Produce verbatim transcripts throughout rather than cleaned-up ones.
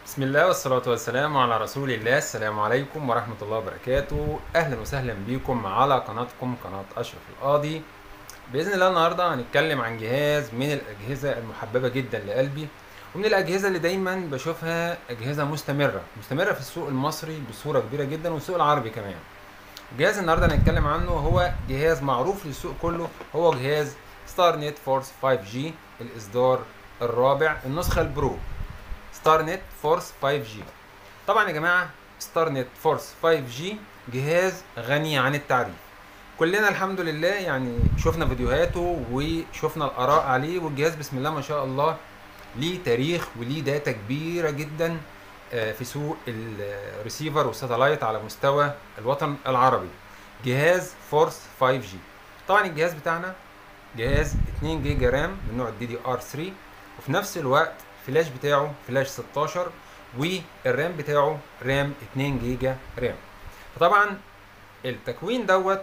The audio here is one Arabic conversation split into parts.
بسم الله والصلاة والسلام على رسول الله. السلام عليكم ورحمة الله وبركاته. أهلا وسهلا بكم على قناتكم قناة أشرف القاضي. بإذن الله النهاردة هنتكلم عن جهاز من الأجهزة المحببة جدا لقلبي، ومن الأجهزة اللي دايما بشوفها أجهزة مستمرة مستمرة في السوق المصري بصورة كبيرة جدا والسوق العربي كمان. الجهاز النهاردة هنتكلم عنه هو جهاز معروف للسوق كله، هو جهاز ستار نت فورس فايف جي الإصدار الرابع النسخة البرو. ستار نت فورس فايف جي. طبعا يا جماعه ستار نت فورس فايف جي جهاز غني عن التعريف. كلنا الحمد لله يعني شفنا فيديوهاته وشفنا الاراء عليه، والجهاز بسم الله ما شاء الله ليه تاريخ وليه داتا كبيره جدا في سوق الريسيفر والساتلايت على مستوى الوطن العربي. جهاز فورس فايف جي. طبعا الجهاز بتاعنا جهاز اتنين جيجا رام من نوع الدي دي ار ثري، وفي نفس الوقت الفلاش بتاعه فلاش ستاشر، والرام بتاعه رام اتنين جيجا رام. فطبعا التكوين دوت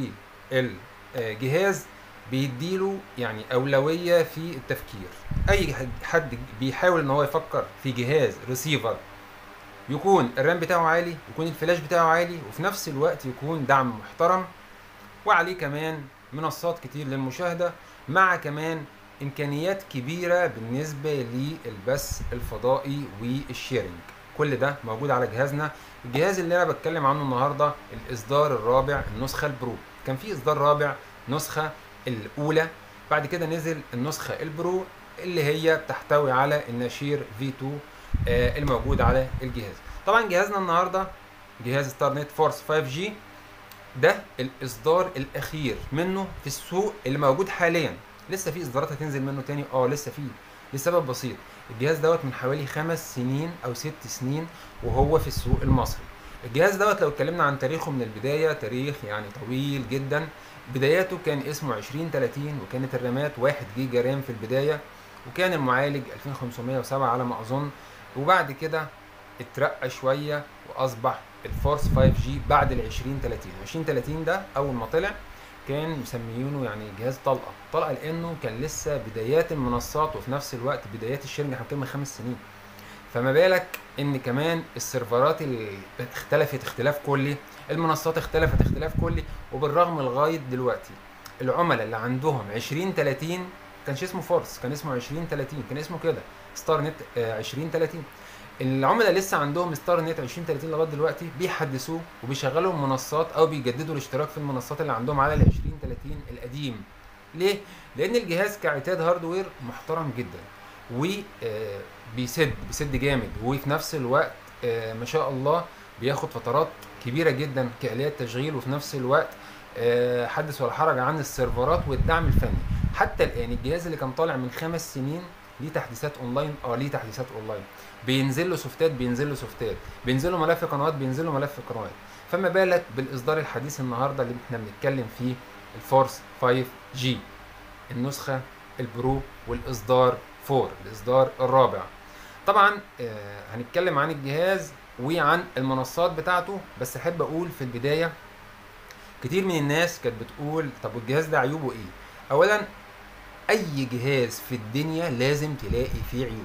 للجهاز بيديله يعني اولويه في التفكير. اي حد بيحاول ان هو يفكر في جهاز ريسيفر يكون الرام بتاعه عالي، يكون الفلاش بتاعه عالي، وفي نفس الوقت يكون دعم محترم، وعليه كمان منصات كتير للمشاهده، مع كمان امكانيات كبيره بالنسبه للبث الفضائي والشيرنج. كل ده موجود على جهازنا. الجهاز اللي انا بتكلم عنه النهارده الاصدار الرابع النسخه البرو. كان في اصدار رابع نسخه الاولى، بعد كده نزل النسخه البرو اللي هي بتحتوي على النشير في تو آه الموجود على الجهاز. طبعا جهازنا النهارده جهاز ستار نت فورس فايف جي ده الاصدار الاخير منه في السوق اللي موجود حاليا. لسه في اصدارات هتنزل منه تاني، اه لسه في، لسبب بسيط. الجهاز دوت من حوالي خمس سنين او ست سنين وهو في السوق المصري. الجهاز دوت لو اتكلمنا عن تاريخه من البدايه تاريخ يعني طويل جدا. بداياته كان اسمه عشرين تلاتين، وكانت الرامات واحد جيجا رام في البدايه، وكان المعالج ألفين وخمسمية وسبعة على ما اظن، وبعد كده اترقى شويه واصبح الفورس فايف جي بعد ال عشرين تلاتين. عشرين تلاتين ده اول ما طلع كان مسميينه يعني جهاز طلقه طلقه، لانه كان لسه بدايات المنصات وفي نفس الوقت بدايات الشيرنج. احنا بنتكلم من خمس سنين، فما بالك ان كمان السيرفرات اللي اختلفت اختلاف كلي، المنصات اختلفت اختلاف كلي. وبالرغم لغايه دلوقتي العملاء اللي عندهم عشرين تلاتين كانش اسمه فورس، كان اسمه عشرين تلاتين، كان اسمه كده ستار نت عشرين تلاتين. العملاء لسه عندهم ستار نت عشرين تلاتين لغايه دلوقتي بيحدثوه وبيشغلوا منصات او بيجددوا الاشتراك في المنصات اللي عندهم على ال عشرين تلاتين القديم. ليه؟ لان الجهاز كعتاد هاردوير محترم جدا، وبيسد بيسد جامد، وفي نفس الوقت آه، ما شاء الله بياخد فترات كبيره جدا كآليات تشغيل، وفي نفس الوقت آه، حدث ولا حرج عن السيرفرات والدعم الفني. حتى الان الجهاز اللي كان طالع من خمس سنين ليه تحديثات اونلاين، اه ليه تحديثات اونلاين، بينزل له سوفتات بينزل له سوفتات بينزل له ملف قنوات بينزل له ملف قنوات. فما بالك بالاصدار الحديث النهارده اللي احنا بنتكلم فيه الفورس فايف جي النسخه البرو والاصدار فور الاصدار الرابع. طبعا آه هنتكلم عن الجهاز وعن المنصات بتاعته، بس احب اقول في البدايه كتير من الناس كانت بتقول طب والجهاز ده عيوبه ايه؟ اولا اي جهاز في الدنيا لازم تلاقي فيه عيوب.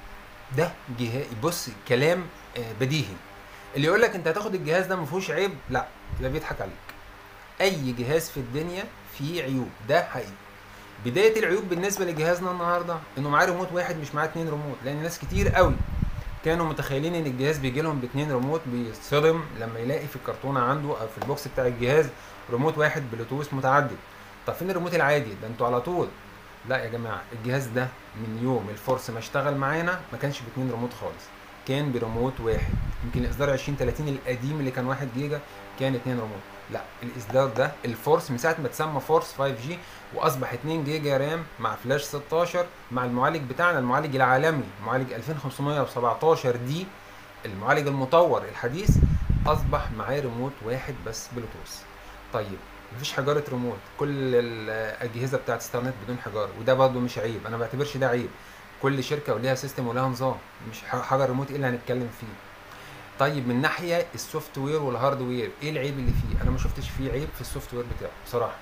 ده جهاز، بص كلام آه، بديهي. اللي يقول لك انت هتاخد الجهاز ده ما فيهوش عيب، لا ده بيضحك عليك. اي جهاز في الدنيا فيه عيوب، ده حقيقي. بدايه العيوب بالنسبه لجهازنا النهارده انه معاه ريموت واحد مش معاه اتنين ريموت، لان ناس كتير قوي كانوا متخيلين ان الجهاز بيجي لهم باتنين ريموت، بيتصدم لما يلاقي في الكرتونه عنده او في البوكس بتاع الجهاز ريموت واحد بلوتوث متعدد. طب فين الريموت العادي ده؟ انتوا على طول. لا يا جماعه، الجهاز ده من يوم الفورس ما اشتغل معانا ما كانش باتنين ريموت خالص، كان بريموت واحد. يمكن الاصدار عشرين تلاتين القديم اللي كان واحد جيجا كان اتنين ريموت. لا الاصدار ده الفورس من ساعه ما اتسمى فورس فايف جي واصبح اتنين جيجا رام مع فلاش ستاشر مع المعالج بتاعنا المعالج العالمي معالج ألفين وخمسمية وسبعتاشر دي المعالج المطور الحديث، اصبح معاه ريموت واحد بس بلوتوث. طيب مفيش حجاره ريموت، كل الاجهزه بتاعت ستار نت بدون حجاره، وده برضه مش عيب، انا ما بعتبرش ده عيب. كل شركه وليها سيستم ولها نظام، مش حجر ريموت ايه اللي هنتكلم فيه. طيب من ناحيه السوفت وير والهاردوير ايه العيب اللي فيه؟ انا ما شفتش فيه عيب في السوفت وير بتاعه بصراحه،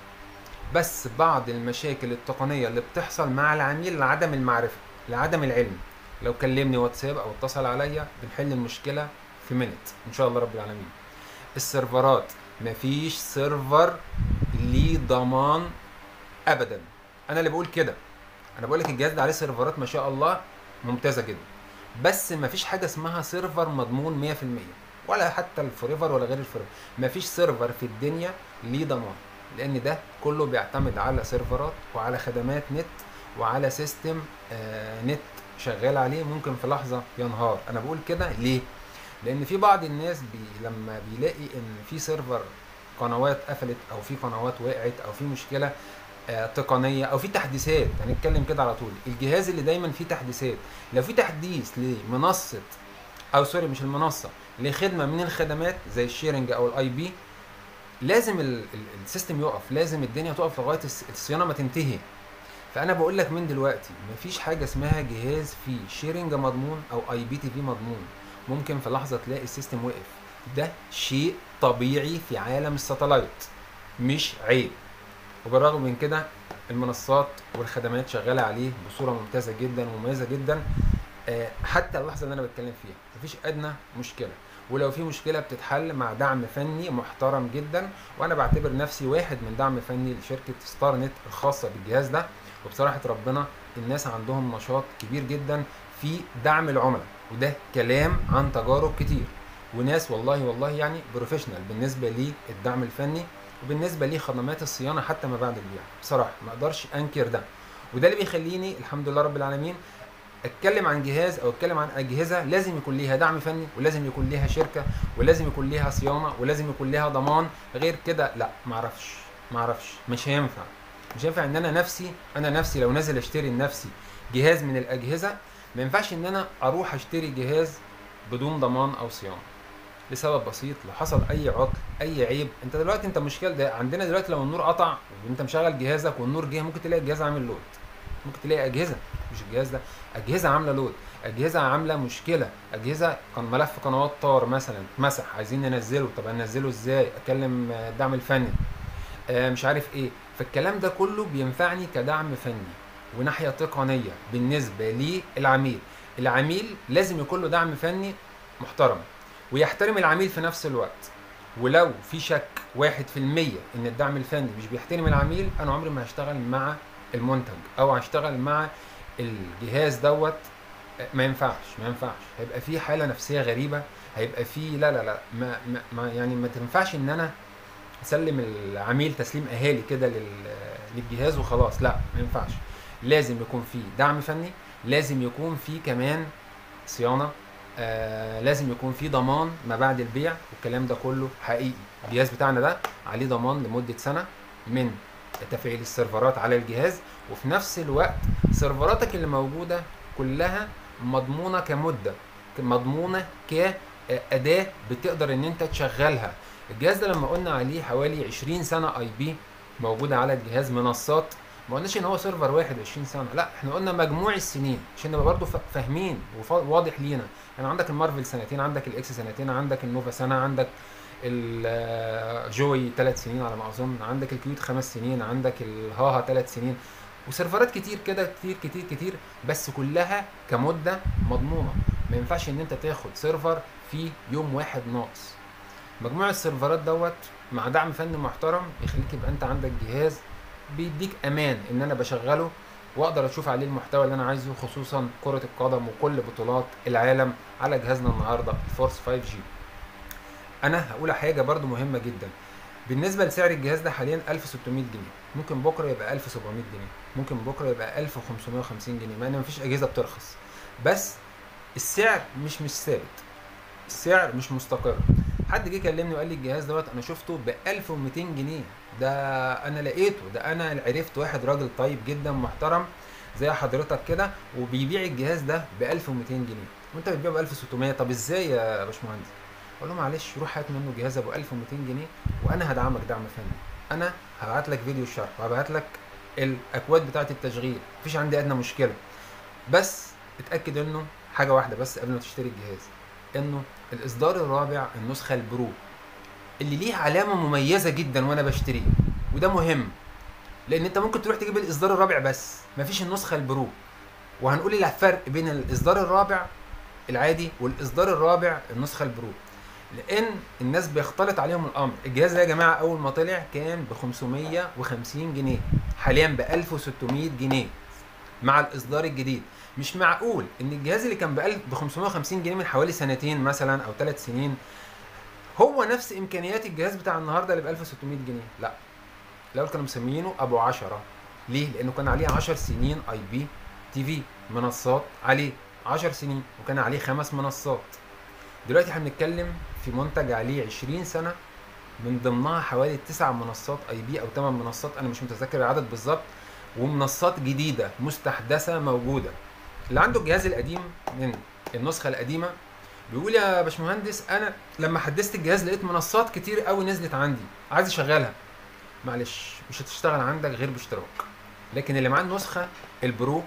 بس بعض المشاكل التقنيه اللي بتحصل مع العميل لعدم المعرفه لعدم العلم. لو كلمني واتساب او اتصل عليا بنحل المشكله في منت ان شاء الله رب العالمين. السيرفرات مفيش سيرفر ليه ضمان ابدا، انا اللي بقول كده. انا بقول لك الجهاز ده عليه سيرفرات ما شاء الله ممتازه جدا، بس مفيش حاجه اسمها سيرفر مضمون مية في المية، ولا حتى الفوريفر ولا غير الفوريفر. مفيش سيرفر في الدنيا ليه ضمان، لان ده كله بيعتمد على سيرفرات وعلى خدمات نت وعلى سيستم آه نت شغال عليه، ممكن في لحظه ينهار. انا بقول كده ليه؟ لان في بعض الناس بي لما بيلاقي ان في سيرفر قنوات قفلت او في قنوات وقعت او في مشكله آه تقنيه او في تحديثات، هنتكلم كده على طول. الجهاز اللي دايما فيه تحديثات، لو في تحديث لمنصه او سوري مش المنصه، لخدمه من الخدمات زي الشيرنج او الاي بي، لازم ال- ال- السيستم يقف، لازم الدنيا تقف لغايه الس- الصيانه ما تنتهي. فانا بقول لك من دلوقتي مفيش حاجه اسمها جهاز فيه شيرنج مضمون او اي بي تي في مضمون. ممكن في لحظه تلاقي السيستم وقف، ده شيء طبيعي في عالم الساتلايت، مش عيب. وبالرغم من كده المنصات والخدمات شغاله عليه بصوره ممتازه جدا ومميزه جدا، آه، حتى اللحظه اللي انا بتكلم فيها مفيش ادنى مشكله. ولو في مشكله بتتحل مع دعم فني محترم جدا، وانا بعتبر نفسي واحد من دعم فني لشركه ستار نت الخاصه بالجهاز ده. وبصراحه ربنا الناس عندهم نشاط كبير جدا في دعم العملاء، وده كلام عن تجارب كتير، وناس والله والله يعني بروفيشنال بالنسبه للدعم الفني وبالنسبه لخدمات الصيانه حتى ما بعد البيع. بصراحه ما اقدرش انكر ده، وده اللي بيخليني الحمد لله رب العالمين اتكلم عن جهاز او اتكلم عن اجهزه لازم يكون ليها دعم فني، ولازم يكون ليها شركه، ولازم يكون ليها صيانه، ولازم يكون ليها ضمان. غير كده لا، معرفش معرفش مش هينفع. مش هينفع ان انا نفسي انا نفسي لو نازل اشتري لنفسي جهاز من الاجهزه، ما ينفعش ان انا اروح اشتري جهاز بدون ضمان او صيانه، لسبب بسيط. لو حصل اي عطل اي عيب، انت دلوقتي انت مشكله ده عندنا دلوقتي، لو النور قطع وانت مشغل جهازك والنور جه، ممكن تلاقي الجهاز عامل لود، ممكن تلاقي اجهزه مش الجهاز ده، اجهزه عامله لود، اجهزه عامله مشكله، اجهزه كان ملف قنوات طار مثلا اتمسح عايزين ننزله، طب هننزله ازاي؟ اكلم آه، الدعم الفني آه، مش عارف ايه. فالكلام ده كله بينفعني كدعم فني وناحيه تقنيه بالنسبه للعميل. العميل لازم يكون له دعم فني محترم ويحترم العميل في نفس الوقت. ولو في شك واحد في المية ان الدعم الفني مش بيحترم العميل، انا عمري ما هشتغل مع المنتج او هشتغل مع الجهاز دوت. ما ينفعش ما ينفعش هيبقى في حاله نفسيه غريبه، هيبقى في لا لا لا ما, ما, ما يعني ما تنفعش ان انا اسلم العميل تسليم اهالي كده لل- للجهاز وخلاص، لا ما ينفعش. لازم يكون في دعم فني، لازم يكون في كمان صيانه، آه لازم يكون في ضمان ما بعد البيع، والكلام ده كله حقيقي. الجهاز بتاعنا ده عليه ضمان لمده سنه من تفعيل السيرفرات على الجهاز، وفي نفس الوقت سيرفراتك اللي موجوده كلها مضمونه كمده، مضمونه كاداه بتقدر ان انت تشغلها. الجهاز ده لما قلنا عليه حوالي عشرين سنه اي بي موجوده على الجهاز، منصات، ما قلناش ان هو سيرفر واحد عشرين سنه، لا احنا قلنا مجموع السنين عشان نبقى برضه فاهمين وواضح لينا. يعني عندك المارفل سنتين، عندك الاكس سنتين، عندك النوفا سنه، عندك الجوي ثلاث سنين على ما اظن، عندك الكيوت خمس سنين، عندك الهاها ثلاث سنين، وسيرفرات كتير كده كتير كتير كتير، بس كلها كمده مضمونه. ما ينفعش ان انت تاخد سيرفر في يوم واحد ناقص. مجموع السيرفرات دوت مع دعم فني محترم يخليك يبقى انت عندك جهاز بيديك امان ان انا بشغله واقدر اشوف عليه المحتوى اللي انا عايزه، خصوصا كرة القدم وكل بطولات العالم على جهازنا النهارده الفورس خمسة جي. انا هقول حاجه برضو مهمه جدا بالنسبه لسعر الجهاز ده، حاليا ألف وستمية جنيه، ممكن بكره يبقى ألف وسبعمية جنيه، ممكن بكره يبقى ألف وخمسمية وخمسين جنيه، مع ان مفيش اجهزه بترخص، بس السعر مش مش ثابت، السعر مش مستقر. حد جه كلمني وقال لي الجهاز دوت انا شفته ب ألف ومئتين جنيه، ده انا لقيته، ده انا عرفت واحد راجل طيب جدا محترم زي حضرتك كده وبيبيع الجهاز ده ب ألف ومئتين جنيه وانت بتبيعه ب ألف وستمية. طب ازاي يا باشمهندس؟ اقول له معلش روح هات منه جهاز ابو ألف ومئتين جنيه وانا هدعمك دعم فني. انا هبعت لك فيديو الشرح وهبعت لك الاكواد بتاعه التشغيل، مفيش عندي ادنى مشكله. بس اتاكد انه حاجه واحده بس قبل ما تشتري الجهاز، انه الاصدار الرابع النسخه البرو اللي ليه علامه مميزه جدا وانا بشتريه، وده مهم لان انت ممكن تروح تجيب الاصدار الرابع بس مفيش النسخه البرو. وهنقول الفرق بين الاصدار الرابع العادي والاصدار الرابع النسخه البرو، لان الناس بيختلط عليهم الامر. الجهاز ده يا جماعه اول ما طلع كان ب خمسمية وخمسين جنيه، حاليا ب ألف وستمية جنيه مع الاصدار الجديد. مش معقول ان الجهاز اللي كان ب خمسمية وخمسين جنيه من حوالي سنتين مثلا او ثلاث سنين هو نفس امكانيات الجهاز بتاع النهارده اللي ب ألف وستمية جنيه. لا، الاول كانوا مسمينه ابو عشرة. ليه؟ لانه كان عليه عشر سنين اي بي تي في، منصات عليه عشر سنين، وكان عليه خمس منصات. دلوقتي احنا بنتكلم في منتج عليه عشرين سنه، من ضمنها حوالي تسع منصات اي بي او ثمان منصات، انا مش متذكر العدد بالظبط، ومنصات جديده مستحدثه موجوده. اللي عنده الجهاز القديم من النسخه القديمه بيقول يا باشمهندس انا لما حدثت الجهاز لقيت منصات كتير قوي نزلت عندي، عايز اشغلها. معلش، مش هتشتغل عندك غير باشتراك. لكن اللي معاه النسخه البرو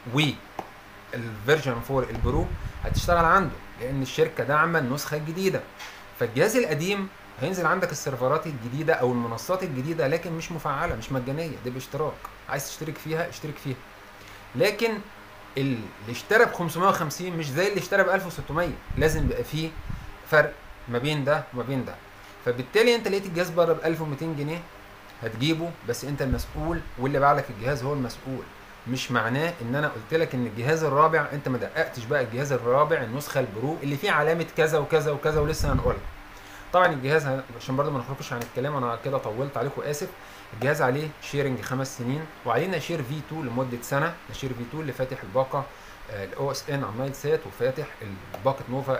والفيرجن أربعة البرو هتشتغل عنده، لان الشركه داعمه النسخه الجديده. فالجهاز القديم هينزل عندك السيرفرات الجديده او المنصات الجديده، لكن مش مفعله، مش مجانيه، دي باشتراك. عايز تشترك فيها اشترك فيها. لكن اللي اشترى ب خمسمية وخمسين مش زي اللي اشترى ب ألف وستمية، لازم يبقى فيه فرق ما بين ده وما بين ده. فبالتالي انت لقيت الجهاز بره ب ألف ومتين جنيه هتجيبه، بس انت المسؤول، واللي باع لك الجهاز هو المسؤول. مش معناه ان انا قلت لك ان الجهاز الرابع انت ما دققتش بقى الجهاز الرابع النسخه البرو اللي فيه علامه كذا وكذا وكذا ولسه هنقولها. طبعا الجهاز عشان برضه ما نخرجش عن الكلام، انا كده طولت عليكم اسف. الجهاز عليه شيرنج خمس سنين، وعليه نشير في اتنين لمده سنه، نشير في اتنين اللي فاتح الباقه الاو اس ان على النايل سات، وفاتح الباقه نوفا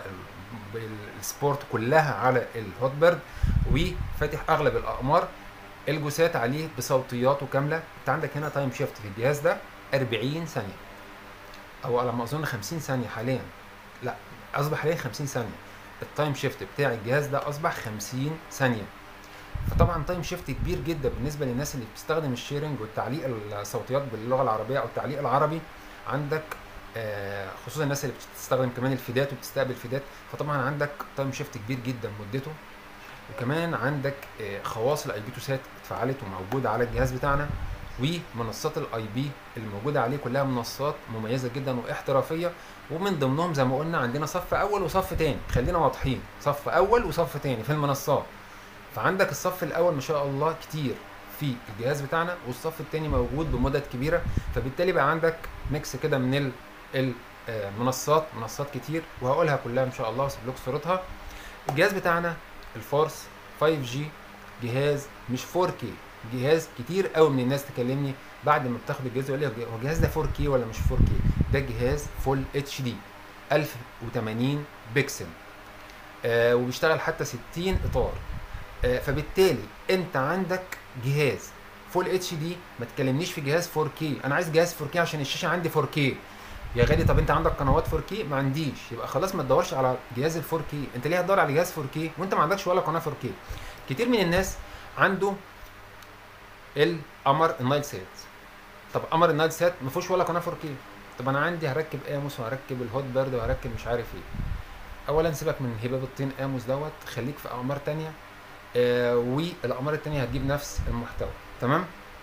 السبورت كلها على الهوت بيرد، وفاتح اغلب الاقمار. الجوسات عليه بصوتياته كامله. انت عندك هنا تايم شيفت في الجهاز ده أربعين ثانيه، او على ما اظن خمسين ثانيه حاليا، لا اصبح حاليا خمسين ثانيه. التايم شيفت بتاع الجهاز ده اصبح خمسين ثانيه. فطبعا تايم شيفت كبير جدا بالنسبه للناس اللي بتستخدم الشيرنج والتعليق الصوتيات باللغه العربيه او التعليق العربي. عندك آه خصوصا الناس اللي بتستخدم كمان الفيدات وبتستقبل فيدات، فطبعا عندك تايم شيفت كبير جدا مدته. وكمان عندك آه خواص الاي بي تو سات اتفعلت وموجوده على الجهاز بتاعنا، ومنصات الاي بي اللي موجوده عليه كلها منصات مميزه جدا واحترافيه. ومن ضمنهم زي ما قلنا عندنا صف اول وصف تاني، خلينا واضحين، صف اول وصف تاني في المنصات. فعندك الصف الاول ما شاء الله كتير في الجهاز بتاعنا، والصف التاني موجود بمدد كبيره. فبالتالي بقى عندك ميكس كده من المنصات، منصات كتير، وهقولها كلها ان شاء الله واسيب لكم صورتها. الجهاز بتاعنا الفورس خمسة جي، جهاز مش فور كي. جهاز كتير قوي من الناس تكلمني بعد ما بتاخد الجهاز يقول لي هو الجهاز ده فور كي ولا مش فور كي؟ ده جهاز فول اتش دي ألف وتمانين بكسل، آه وبيشتغل حتى ستين اطار. آه فبالتالي انت عندك جهاز فول اتش دي، ما تكلمنيش في جهاز فور كي. انا عايز جهاز فور كي عشان الشاشه عندي فور كي يا غالي. طب انت عندك قنوات فور كي؟ ما عنديش، يبقى خلاص ما تدورش على جهاز ال فور كي. انت ليه هتدور على جهاز فور كي وانت ما عندكش ولا قناه فور كي؟ كتير من الناس عنده القمر النايل سات. طب قمر النايل سات ما فيهوش ولا قناه فور كي. طب انا عندي هركب اموس وهركب الهوت بيرد وهركب مش عارف ايه. اولا سيبك من هباب الطين اموس دوت، خليك في اقمار تانية، آه والاقمار التانية هتجيب نفس المحتوى. تمام.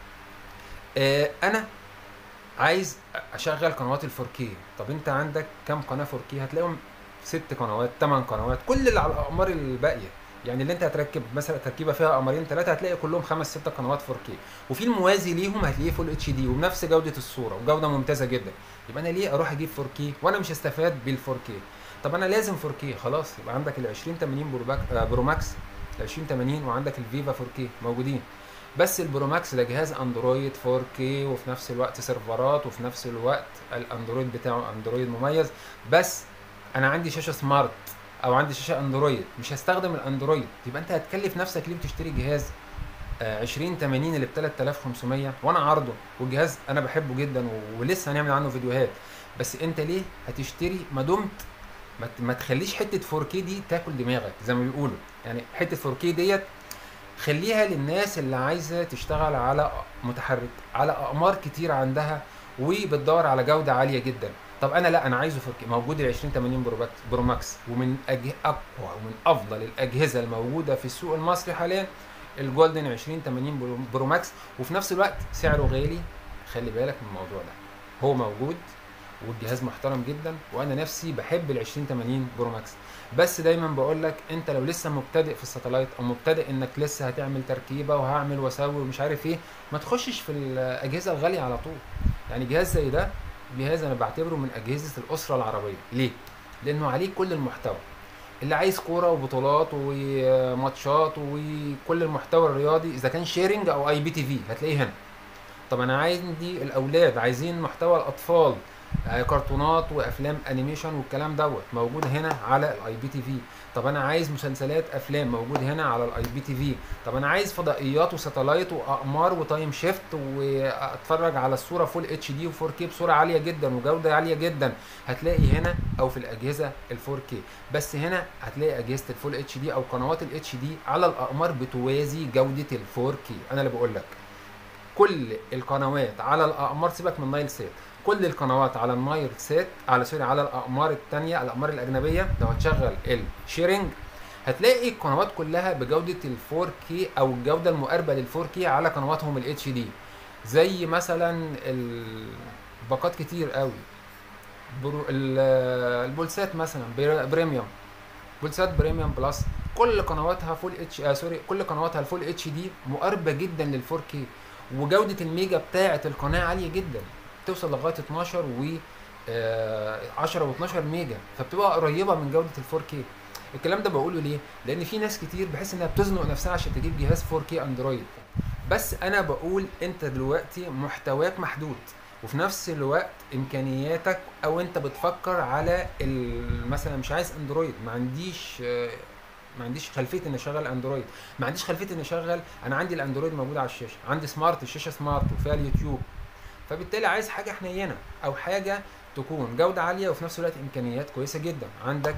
آه انا عايز اشغل قنوات ال فور كي. طب انت عندك كام قناه فور كي؟ هتلاقيهم ست قنوات، ثمان قنوات، كل اللي على الاقمار الباقيه. يعني اللي انت هتركب مثلا تركيبه فيها قمرين ثلاثه هتلاقي كلهم خمس ست قنوات فور كي، وفي الموازي ليهم هتلاقيه فول اتش دي وبنفس جوده الصوره وجوده ممتازه جدا. يبقى انا ليه اروح اجيب فور كي وانا مش هستفاد بال فور كي؟ طب انا لازم فور كي، خلاص يبقى عندك ال عشرين ثمانين برو, باك برو ماكس، ال عشرين ثمانين، وعندك الفيفا فور كي موجودين. بس البرو ماكس ده جهاز اندرويد فور كي، وفي نفس الوقت سيرفرات، وفي نفس الوقت الاندرويد بتاعه اندرويد مميز. بس انا عندي شاشه سمارت او عندي شاشه اندرويد، مش هستخدم الاندرويد. يبقى انت هتكلف نفسك ليه بتشتري جهاز عشرين ثمانين اللي ب تلاتة آلاف وخمسمية وانا عارضه، والجهاز انا بحبه جدا ولسه هنعمل عنه فيديوهات. بس انت ليه هتشتري ما دمت ما تخليش حته فور كي دي تاكل دماغك زي ما بيقولوا؟ يعني حته فور كي ديت خليها للناس اللي عايزه تشتغل على متحرك، على اقمار كتير عندها وبتدور على جوده عاليه جدا. طب انا لا، انا عايزه فور كي. موجود ال عشرين ثمانين برو, برو ماكس، ومن أجه اقوى ومن افضل الاجهزه الموجوده في السوق المصري حاليا الجولدن عشرين ثمانين برو ماكس، وفي نفس الوقت سعره غالي. خلي بالك من الموضوع ده، هو موجود والجهاز محترم جدا، وانا نفسي بحب ال عشرين تمانين برو ماكس. بس دايما بقول لك انت لو لسه مبتدئ في الساتلايت، او مبتدئ انك لسه هتعمل تركيبه وهعمل واسوي ومش عارف ايه، ما تخشش في الاجهزه الغاليه على طول. يعني جهاز زي ده، جهاز انا بعتبره من اجهزه الاسره العربيه. ليه؟ لانه عليه كل المحتوى اللي عايز كوره وبطولات وماتشات وكل المحتوى الرياضي، اذا كان شيرنج او اي بي تي في هتلاقيه هنا. طب انا عندي الاولاد عايزين محتوى الاطفال، آه، كرتونات وافلام انيميشن والكلام دوت موجود هنا على الاي بي تي في. طب انا عايز مسلسلات افلام موجود هنا على الاي بي تي في. طب انا عايز فضائيات وساتلايت واقمار وتايم شيفت واتفرج على الصوره فول اتش دي و4 كي بصوره عاليه جدا وجوده عاليه جدا، هتلاقي هنا، او في الاجهزه ال4 كي. بس هنا هتلاقي اجهزه الفول اتش دي او قنوات الاتش دي على الاقمار بتوازي جوده ال4 كي. انا اللي بقول لك كل القنوات على الاقمار، سيبك من نايل سات، كل القنوات على النايل سات، على سوري على الاقمار الثانيه، الاقمار الاجنبيه، لو هتشغل الشيرنج هتلاقي القنوات كلها بجوده ال4 كي او الجوده المقاربه لل4 كي على قنواتهم الاتش دي. زي مثلا الباقات كتير قوي، برو- ال- البولسات مثلا بر- بريميوم، بولسات بريميوم بلس، كل قنواتها فول اتش آه سوري كل قنواتها الفول اتش دي مقاربه جدا لل4 كي، وجوده الميجا بتاعه القناه عاليه جدا، توصل لغايه اتناشر و آه، عشرة و12 ميجا، فبتبقى قريبه من جوده ال4 كي. الكلام ده بقوله ليه؟ لان في ناس كتير بحس انها بتزنق نفسها عشان تجيب جهاز فور كي اندرويد. بس انا بقول انت دلوقتي محتواك محدود، وفي نفس الوقت امكانياتك، او انت بتفكر على ال- مثلا مش عايز اندرويد، ما عنديش آه، ما عنديش خلفيه اني اشغل اندرويد، ما عنديش خلفيه اني اشغل، انا عندي الاندرويد موجود على الشاشه، عندي سمارت، الشاشه سمارت وفيها اليوتيوب، فبالتالي عايز حاجه حنينه او حاجه تكون جوده عاليه وفي نفس الوقت امكانيات كويسه جدا. عندك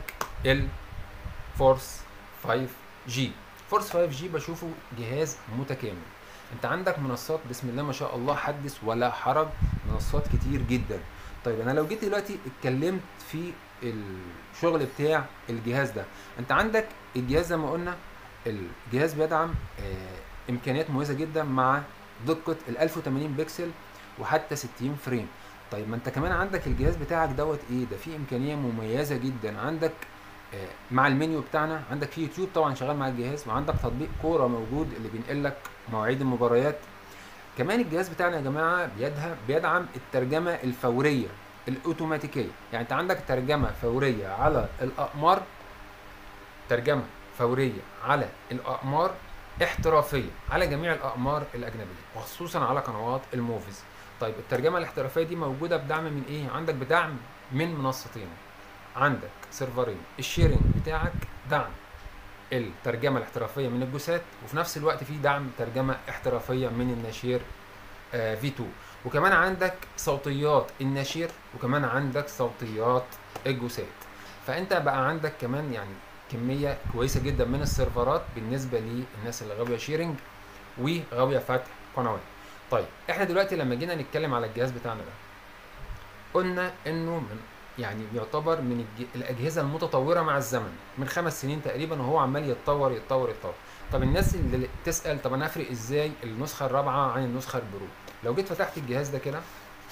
الفورس فايف جي. فورس فايف جي بشوفه جهاز متكامل. انت عندك منصات بسم الله ما شاء الله حدث ولا حرج، منصات كتير جدا. طيب انا لو جيت دلوقتي اتكلمت في الشغل بتاع الجهاز ده، انت عندك الجهاز زي ما قلنا، الجهاز بيدعم آه، امكانيات مميزه جدا مع دقه ال ألف وتمانين بكسل وحتى ستين فريم. طيب ما انت كمان عندك الجهاز بتاعك دوت ايه ده، فيه امكانيه مميزه جدا. عندك آه، مع المنيو بتاعنا عندك في يوتيوب طبعا شغال مع الجهاز، وعندك تطبيق كوره موجود اللي بينقل لك مواعيد المباريات. كمان الجهاز بتاعنا يا جماعه بيدها بيدعم الترجمه الفوريه الاوتوماتيكيه. يعني انت عندك ترجمه فوريه على الاقمار، ترجمه فوريه على الاقمار احترافيه على جميع الاقمار الاجنبيه، وخصوصا على قنوات الموفيز. طيب الترجمه الاحترافيه دي موجوده بدعم من ايه؟ عندك بدعم من منصتين، عندك سيرفرين. الشيرنج بتاعك دعم الترجمه الاحترافيه من الجوسات، وفي نفس الوقت في دعم ترجمه احترافيه من الناشير آه في اتنين، وكمان عندك صوتيات الناشير، وكمان عندك صوتيات الجوسات. فانت بقى عندك كمان يعني كميه كويسه جدا من السيرفرات بالنسبه للناس اللي غاويه شيرنج وغاويه فتح قنوات. طيب احنا دلوقتي لما جينا نتكلم على الجهاز بتاعنا ده، قلنا انه من يعني يعتبر من الج- الاجهزه المتطوره مع الزمن، من خمس سنين تقريبا وهو عمال يتطور يتطور يتطور. طب الناس اللي تسال طب انا افرق ازاي النسخه الرابعه عن النسخه البرو؟ لو جيت فتحت الجهاز ده كده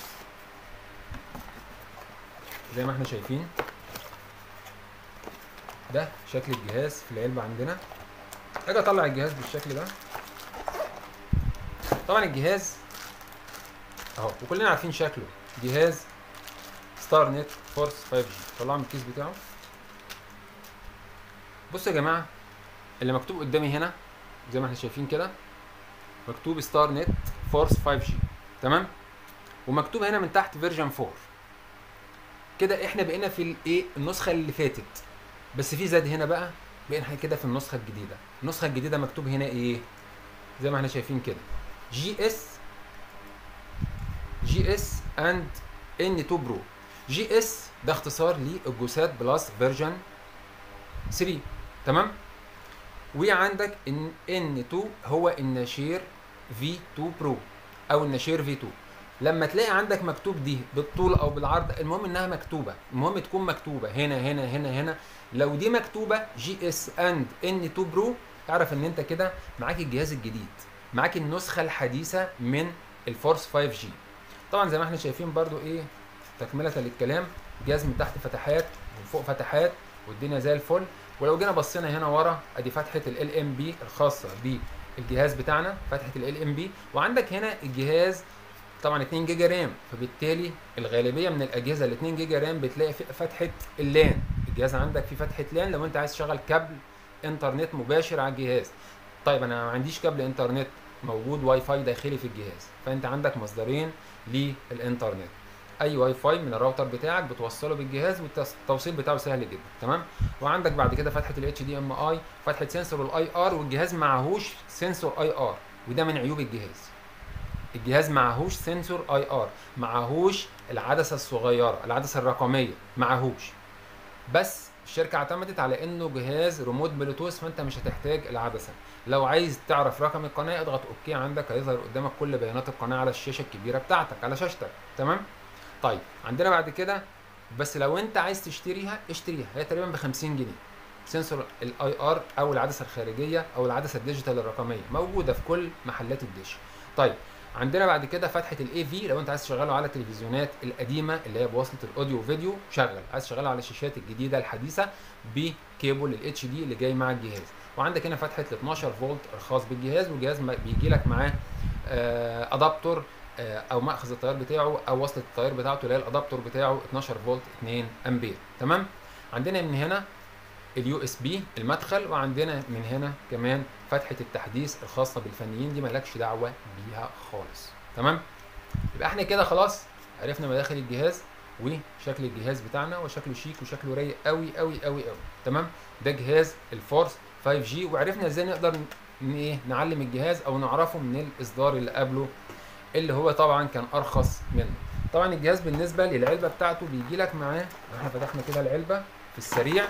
زي ما احنا شايفين، ده شكل الجهاز في العلبه عندنا. اجي اطلع الجهاز بالشكل ده. طبعا الجهاز اهو وكلنا عارفين شكله، جهاز ستار نت فورس فايف جي. طلعه من الكيس بتاعه. بصوا يا جماعه، اللي مكتوب قدامي هنا زي ما احنا شايفين كده مكتوب ستار نت فورس فايف جي، تمام؟ ومكتوب هنا من تحت فيرجن فور. كده احنا بقينا في الايه النسخه اللي فاتت، بس في زاد هنا بقى، بقينا احنا كده في النسخه الجديده. النسخه الجديده مكتوب هنا ايه؟ زي ما احنا شايفين كده جي اس جي اس اند ان اتنين برو. جي اس ده اختصار للجوسات بلس فيرجن ثري، تمام؟ وعندك ان ان اتنين هو الناشير في اتنين برو او الناشير في اتنين. لما تلاقي عندك مكتوب دي بالطول او بالعرض، المهم انها مكتوبه، المهم تكون مكتوبه هنا هنا هنا هنا. لو دي مكتوبه جي اس اند ان اتنين برو، اعرف ان انت كده معاك الجهاز الجديد، معاك النسخه الحديثه من الفورس فايف جي. طبعا زي ما احنا شايفين برضو ايه تكمله للكلام، الجهاز من تحت فتحات ومن فوق فتحات والدنيا زي الفل. ولو جينا بصينا هنا ورا ادي فتحه ال ام بي الخاصه بالجهاز بتاعنا، فتحه ال ام بي. وعندك هنا الجهاز طبعا اتنين جيجا رام، فبالتالي الغالبيه من الاجهزه ال اتنين جيجا رام بتلاقي في فتحه اللان، الجهاز عندك فيه فتحه لان لو انت عايز تشغل كابل انترنت مباشر على الجهاز. طيب انا ما عنديش كابل انترنت موجود، واي فاي داخلي في الجهاز، فانت عندك مصدرين للانترنت، اي واي فاي من الراوتر بتاعك بتوصله بالجهاز والتوصيل بتاعه سهل جدا، تمام. وعندك بعد كده فتحه الاتش دي ام اي، فتحه سنسور الاي ار، والجهاز معهوش سنسور اي ار، وده من عيوب الجهاز. الجهاز معهوش سنسور اي ار، معهوش العدسه الصغيره، العدسه الرقميه معهوش، بس الشركه اعتمدت على انه جهاز ريموت بلوتوث، فانت مش هتحتاج العدسه. لو عايز تعرف رقم القناه اضغط اوكي، عندك هيظهر قدامك كل بيانات القناه على الشاشه الكبيره بتاعتك، على شاشتك، تمام. طيب عندنا بعد كده، بس لو انت عايز تشتريها اشتريها، هي تقريبا ب خمسين جنيه، سنسور الاي ار او العدسه الخارجيه او العدسه الديجيتال الرقميه، موجوده في كل محلات الدش. طيب عندنا بعد كده فتحه الاي في، لو انت عايز تشغله على التلفزيونات القديمه اللي هي بوصله الاوديو فيديو شغل، عايز تشغله على الشاشات الجديده الحديثه بكيبل الاتش دي اللي جاي مع الجهاز. وعندك هنا فتحه ال اتناشر فولت الخاص بالجهاز، والجهاز بيجي لك معاه ادابتور او مأخذ التيار بتاعه او وصله التيار بتاعته اللي هي الادابتور بتاعه اتناشر فولت اتنين امبير، تمام. عندنا من هنا اليو اس بي المدخل، وعندنا من هنا كمان فتحه التحديث الخاصه بالفنيين، دي مالكش دعوه بيها خالص، تمام. يبقى احنا كده خلاص عرفنا مداخل الجهاز وشكل الجهاز بتاعنا، وشكله شيك وشكله رايق قوي قوي قوي قوي، تمام. ده جهاز الفورس فايف جي، وعرفنا ازاي نقدر ايه نعلم الجهاز او نعرفه من الاصدار اللي قبله اللي هو طبعا كان ارخص منه. طبعا الجهاز بالنسبه للعلبه بتاعته بيجي لك معاه، احنا فتحنا كده العلبه في السريع،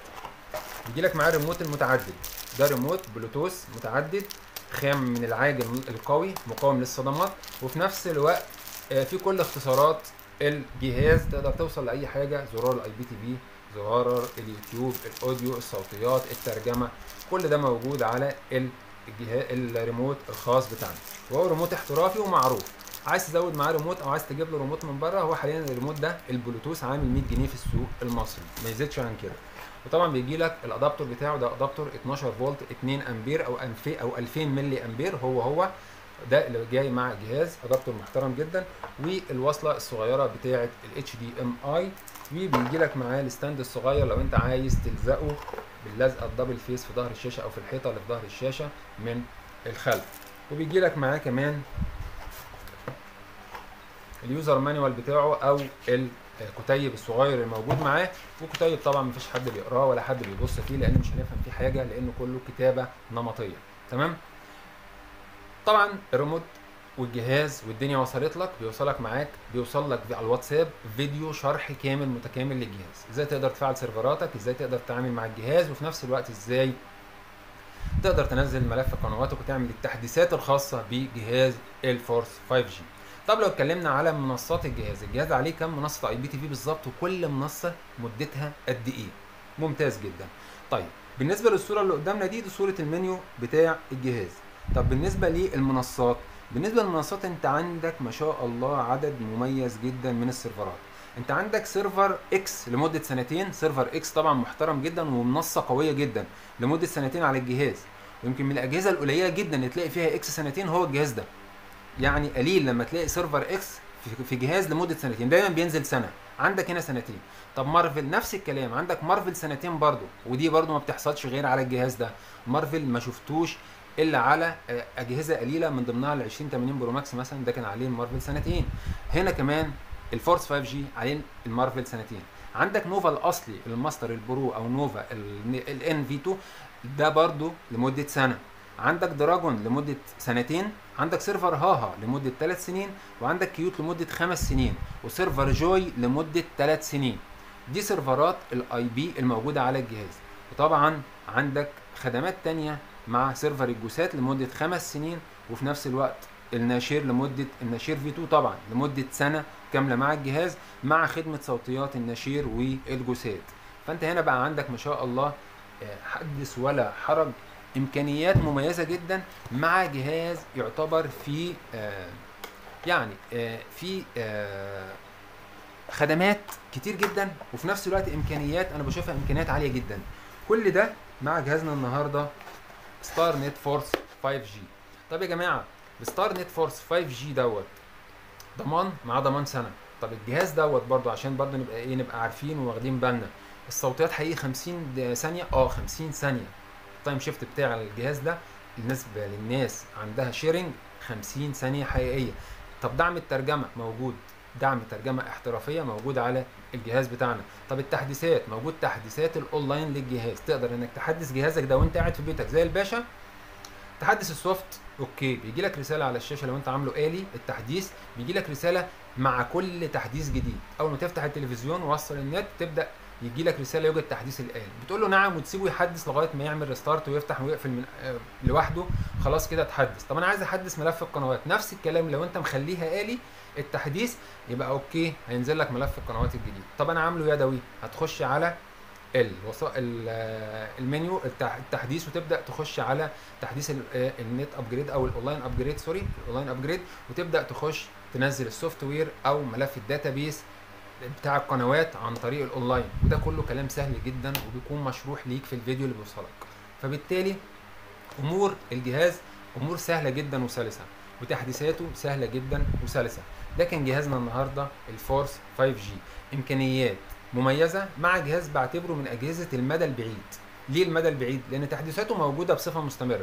بيجي لك معاه ريموت المتعدد، ده ريموت بلوتوث متعدد خام من العاج القوي مقاوم للصدمات، وفي نفس الوقت في كل اختصارات الجهاز، تقدر توصل لاي حاجه، زرار الاي بي تي في، زرار اليوتيوب، الاوديو، الصوتيات، الترجمه، كل ده موجود على الجهاز الريموت الخاص بتاعنا، وهو ريموت احترافي ومعروف. عايز تزود معاه ريموت او عايز تجيب له ريموت من بره، هو حاليا الريموت ده البلوتوث عامل مية جنيه في السوق المصري، ما يزيدش عن كده. وطبعا بيجي لك الادابتور بتاعه، ده ادابتور اتناشر فولت اتنين امبير او ألفين او ألفين ملي امبير، هو هو ده اللي جاي مع الجهاز، ادابتور محترم جدا. والوصله الصغيره بتاعه الاتش دي ام اي، وبيجي لك معاه الستاند الصغير لو انت عايز تلزقه باللزقه الدبل فيس في ظهر الشاشه او في الحيطه اللي في ظهر الشاشه من الخلف. وبيجي لك معاه كمان اليوزر مانيوال بتاعه او الكتيب الصغير الموجود معاه، وكتيب طبعا مفيش حد بيقراه ولا حد بيبص فيه لان مش هنفهم فيه حاجه، لانه كله كتابه نمطيه، تمام. طبعا الريموت والجهاز والدنيا وصلت لك، بيوصلك معاك بيوصل لك على الواتساب فيديو شرح كامل متكامل للجهاز، ازاي تقدر تفعل سيرفراتك، ازاي تقدر تتعامل مع الجهاز، وفي نفس الوقت ازاي تقدر تنزل ملف قنواتك وتعمل التحديثات الخاصه بجهاز الفورس فايف جي. طب لو اتكلمنا على منصات الجهاز، الجهاز عليه كام منصه اي بي تي في بالظبط، وكل منصه مدتها قد ايه؟ ممتاز جدا. طيب بالنسبه للصوره اللي قدامنا دي، دي صوره المنيو بتاع الجهاز. طب بالنسبه للمنصات، بالنسبه للمنصات انت عندك ما شاء الله عدد مميز جدا من السيرفرات. انت عندك سيرفر اكس لمده سنتين، سيرفر اكس طبعا محترم جدا ومنصه قويه جدا لمده سنتين على الجهاز، ويمكن من الاجهزه القليله جدا اللي تلاقي فيها اكس سنتين هو الجهاز ده. يعني قليل لما تلاقي سيرفر اكس في جهاز لمده سنتين، دايما بينزل سنه، عندك هنا سنتين. طب مارفل نفس الكلام، عندك مارفل سنتين برضو، ودي برضو ما بتحصلش غير على الجهاز ده. مارفل ما شفتوش الا على اجهزه قليله من ضمنها ال عشرين تمانين برو ماكس مثلا، ده كان عليه المارفل سنتين. هنا كمان الفورس فايف جي عليه المارفل سنتين. عندك نوفا الاصلي الماستر البرو او نوفا الان في اتنين ده برضو لمده سنه. عندك دراجون لمده سنتين، عندك سيرفر هاها لمده ثلاث سنين، وعندك كيوت لمده خمس سنين، وسيرفر جوي لمده ثلاث سنين. دي سيرفرات الاي بي الموجوده على الجهاز. وطبعا عندك خدمات تانية مع سيرفر الجوسات لمده خمس سنين، وفي نفس الوقت الناشير لمده الناشير في اتنين طبعا لمده سنه كامله مع الجهاز، مع خدمه صوتيات الناشير والجوسات. فانت هنا بقى عندك ما شاء الله حدث ولا حرج، امكانيات مميزه جدا مع جهاز يعتبر في آه يعني آه في آه خدمات كتير جدا، وفي نفس الوقت امكانيات انا بشوفها امكانيات عاليه جدا. كل ده مع جهازنا النهارده ستار نت فورس فايف جي. طب يا جماعه الستار نت فورس فايف جي دوت ضمان مع ضمان سنه. طب الجهاز دوت برضو عشان برضو نبقى ايه نبقى عارفين وواخدين بالنا، الصوتيات حقيقي خمسين ثانيه، اه خمسين ثانيه التايم شيفت بتاع الجهاز ده بالنسبه للناس عندها شيرنج خمسين ثانيه حقيقيه. طب دعم الترجمه موجود، دعم ترجمه احترافيه موجود على الجهاز بتاعنا. طب التحديثات موجود، تحديثات الاونلاين للجهاز، تقدر انك تحدث جهازك ده وانت قاعد في بيتك زي الباشا. تحدث السوفت اوكي، بيجي لك رساله على الشاشه لو انت عامله آلي التحديث، بيجي لك رساله مع كل تحديث جديد. اول ما تفتح التلفزيون ووصل النت تبدا يجي لك رساله يوجد تحديث الآن، بتقول له نعم وتسيبه يحدث لغايه ما يعمل ريستارت ويفتح ويقفل من آه لوحده. خلاص كده اتحدث. طب انا عايز احدث ملف القنوات، نفس الكلام لو انت مخليها آلي التحديث يبقى اوكي، هينزل لك ملف القنوات الجديد. طب انا عامله يدوي، هتخش على الوسائل المنيو التحديث وتبدا تخش على تحديث النت ابجريد او الاونلاين ابجريد سوري الاونلاين ابجريد، وتبدا تخش تنزل السوفت وير او ملف الداتابيس بتاع القنوات عن طريق الاونلاين. وده كله كلام سهل جدا وبيكون مشروح ليك في الفيديو اللي بيوصلك. فبالتالي امور الجهاز امور سهله جدا وسلسه، وتحديثاته سهله جدا وسلسه. ده كان جهازنا النهارده الفورس فايف جي، امكانيات مميزه مع جهاز بعتبره من اجهزه المدى البعيد. ليه المدى البعيد؟ لان تحديثاته موجوده بصفه مستمره،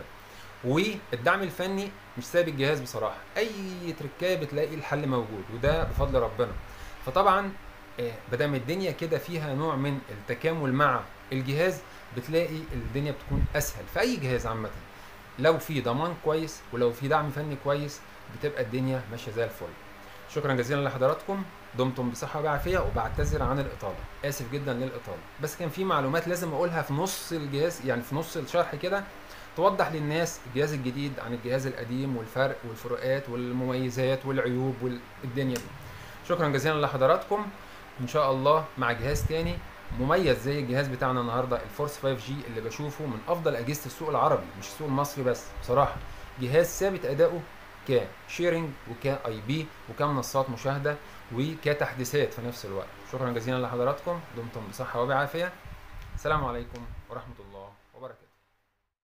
والدعم الفني مش سايب الجهاز بصراحه، اي تركايه بتلاقي الحل موجود، وده بفضل ربنا. فطبعا بدام الدنيا كده فيها نوع من التكامل مع الجهاز، بتلاقي الدنيا بتكون اسهل في اي جهاز عامه. لو في ضمان كويس ولو في دعم فني كويس بتبقى الدنيا ماشيه زي الفل. شكرا جزيلا لحضراتكم، دمتم بصحه وبعافيه، وبعتذر عن الاطاله، اسف جدا للاطاله، بس كان في معلومات لازم اقولها في نص الجهاز، يعني في نص الشرح كده، توضح للناس الجهاز الجديد عن الجهاز القديم والفرق والفروقات والمميزات والعيوب والدنيا دي. شكرا جزيلا لحضراتكم، ان شاء الله مع جهاز تاني مميز زي الجهاز بتاعنا النهارده الفورس فايف جي، اللي بشوفه من افضل اجهزه السوق العربي مش السوق المصري بس بصراحه. جهاز ثابت اداؤه كشيرنج وكاي بي وكمنصات مشاهده وكتحديثات في نفس الوقت. شكرا جزيلا لحضراتكم، دمتم بصحه وبعافيه. السلام عليكم ورحمه الله.